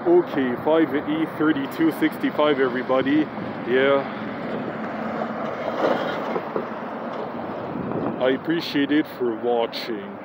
Okay, 5E3265 everybody. Yeah. I appreciate it for watching.